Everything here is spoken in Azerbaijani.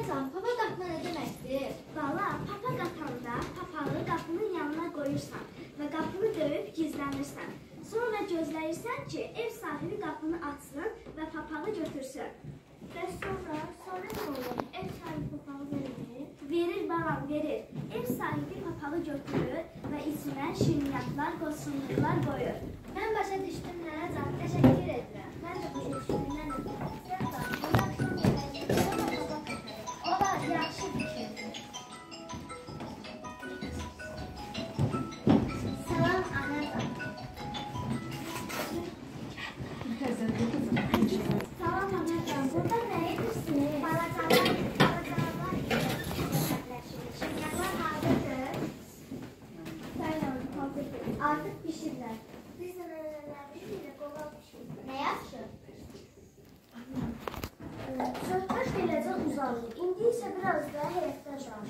Anacan, papa qatma nə deməkdir? Bala, papa qatanda papağı qapının yanına qoyursan və qapını döyüb gizlənirsən. Sonra gözləyirsən ki, ev sahibi qapını açsın və papağı götürsün. Və sonra nə olur? Ev sahibi papağı verir? Verir balam, verir. Ev sahibi papağı götürür və içinə şirniyyatlar, qosunluqlar qoyur. Mən başa düşdüm Anacan, təşəkkür edirəm. Mən də başa düşdüm, nənə. Sən bax, bu axşam yeməyindən sonra papa qatarıq. O da yaxşı fikirdir. Salam Anacan. Salam Anacan, burada nə edirsin? Balacalar şirniyyatlar hazırdır. Sayın hazırdır. Artıq pişirlər. Biz də nənələrimiz ilə qolaq pişirdik. Nə yaxşı? Söhbət beləcə uzandı. İndi isə biraz da həyətdən danışaq.